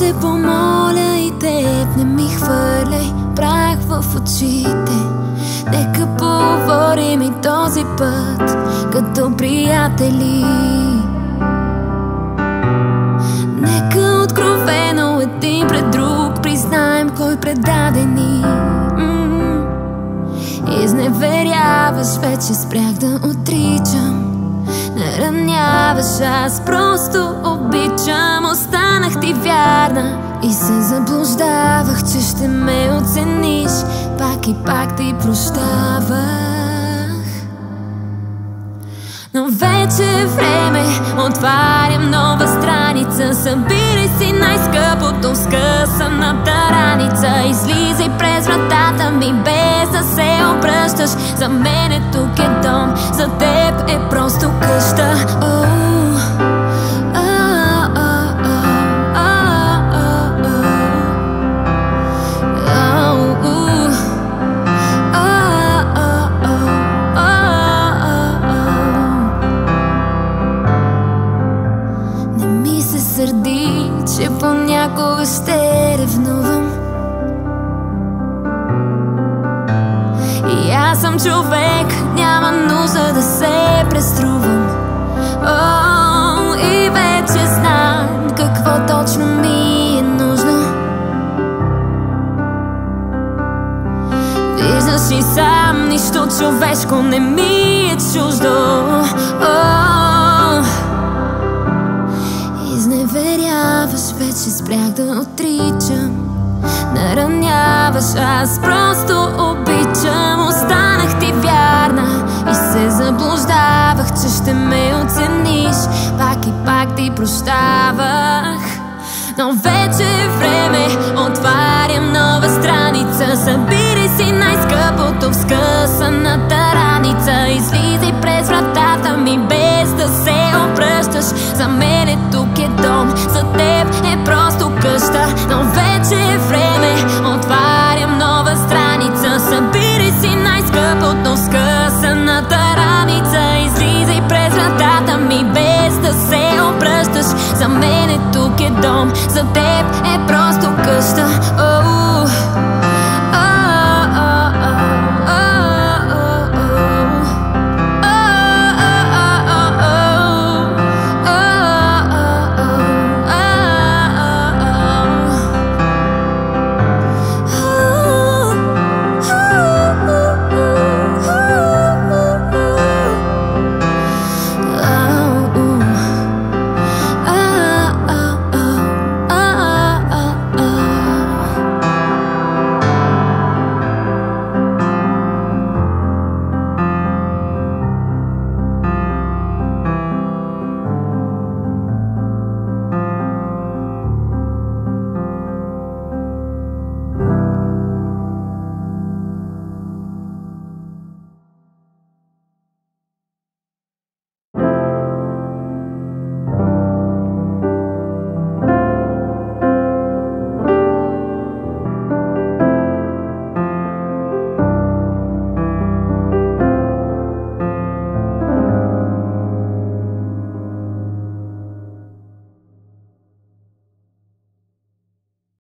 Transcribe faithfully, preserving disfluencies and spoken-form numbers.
те помоля и теб не ми хвърляй прах в очите. Нека поговорим и този път като приятели. Нека откровено един пред друг признаем кой предаде ни. м-м. Изневеряваш, вече спрях да отричам. Нараняваш, аз просто обичам. Останах ти вярна и се заблуждавах, че ще ме оцениш. Пак и пак ти прощавах. Но вече е време, отварям нова страница. Събирай си най-скъпото в скъсаната раница. Излизай през вратата ми без да се обръщаш. За мен е тук е дом, за теб е просто къща. Oh. Сърди, че понякога ще ревнувам. И аз съм човек, няма нужда да се преструвам. О, и вече знам какво точно ми е нужно. Виждаш и сам, нищо човешко не ми е чуждо. О, изневеряваш, вече спрях да отричам. Нараняваш, аз просто обичам. Останах ти вярна и се заблуждавах, че ще ме оцениш. Пак и пак ти прощавах. Но вече е време, отварям нова страница. Събирай си най-скъпото в скъсаната раница. Излизай през вратата ми без да се обръщаш. За мен е тук е дом, за теб е просто къща. Но вече е време, отварям нова страница. Събирай си най-скъпото в скъсаната раница. Излизай през вратата ми без да се обръщаш. За мен е тук е дом, за теб е просто къща.